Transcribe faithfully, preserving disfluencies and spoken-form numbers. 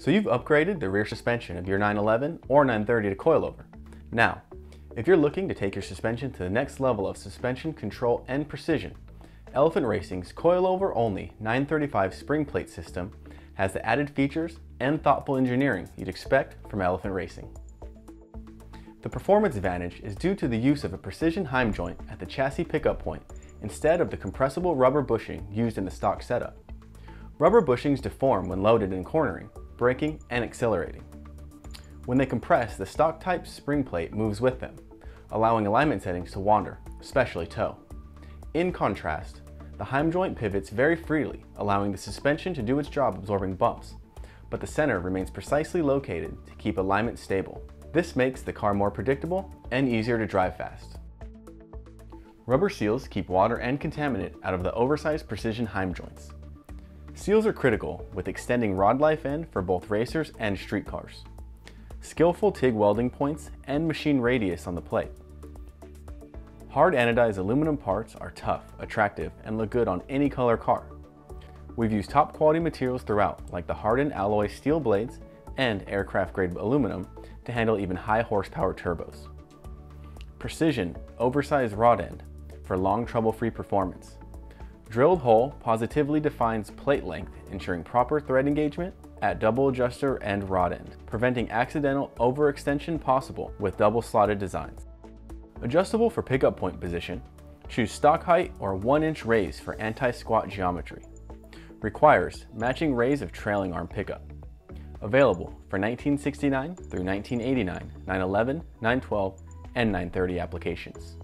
So you've upgraded the rear suspension of your nine eleven or nine thirty to coilover. Now, if you're looking to take your suspension to the next level of suspension control and precision, Elephant Racing's coilover-only nine thirty-five spring plate system has the added features and thoughtful engineering you'd expect from Elephant Racing. The performance advantage is due to the use of a precision Heim joint at the chassis pickup point instead of the compressible rubber bushing used in the stock setup. Rubber bushings deform when loaded in cornering, braking, and accelerating. When they compress, the stock type spring plate moves with them, allowing alignment settings to wander, especially toe. In contrast, the Heim joint pivots very freely, allowing the suspension to do its job absorbing bumps, but the center remains precisely located to keep alignment stable. This makes the car more predictable and easier to drive fast. Rubber seals keep water and contaminant out of the oversized precision Heim joints. Seals are critical with extending rod life end for both racers and street cars. Skillful TIG welding points and machine radius on the plate. Hard anodized aluminum parts are tough, attractive, and look good on any color car. We've used top quality materials throughout, like the hardened alloy steel blades and aircraft grade aluminum to handle even high horsepower turbos. Precision, oversized rod end for long trouble-free performance. Drilled hole positively defines plate length, ensuring proper thread engagement at double adjuster and rod end, preventing accidental overextension possible with double slotted designs. Adjustable for pickup point position, choose stock height or one inch raise for anti-squat geometry. Requires matching raise of trailing arm pickup. Available for nineteen sixty-nine through nineteen eighty-nine nine eleven, nine twelve, and nine thirty applications.